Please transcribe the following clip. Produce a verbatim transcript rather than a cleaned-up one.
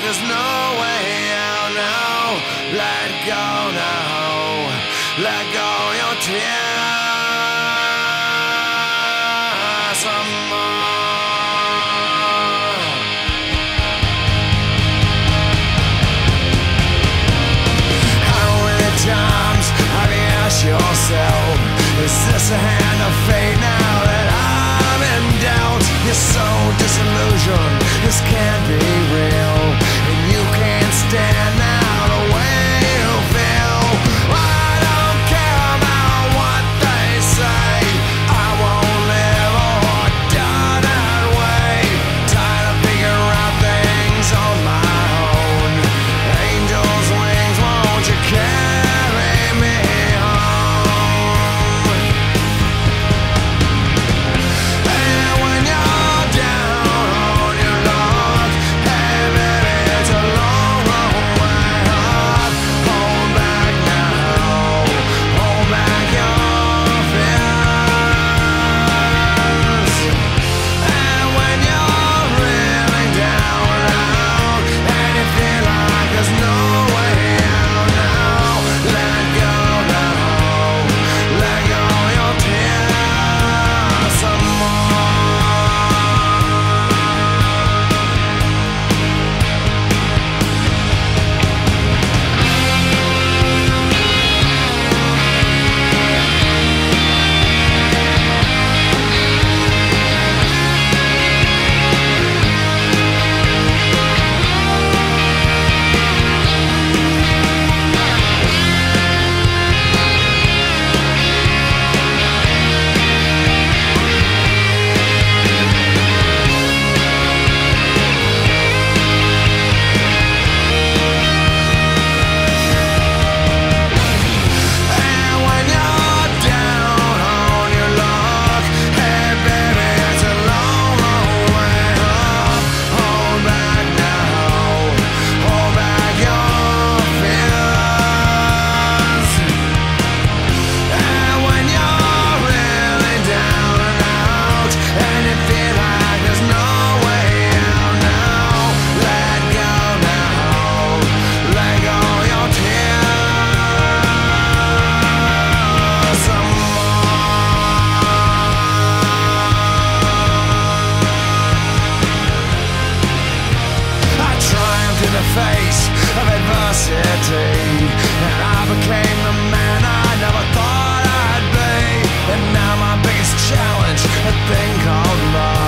there's no way out now. Let go now. Let go your tears some more. How many times have you asked yourself, is this a hand of fate now that I'm in doubt? You're so disillusioned, this can't be real, and you can't stand now the way you feel. I don't care about what they say, I won't live or die that way. Tired of figuring out things on my own. Angels' wings, won't you carry me home? And when you're down on your luck, hey baby, it's a long, long way up. Hold back now, hold back your fears. And when you're really down and out, and you feel like there's no way out now, let go now, let go your tears some more. And when you're down on your luck, hey baby, it's a long, long way up. Hold back now, hold back your fears. And when you're really down and out, and you feel like there's no way out now, let go now, let go your tears some more. I triumphed in the face of adversity, and I became the man I never thought I'd be. And now my biggest challenge, a thing called love.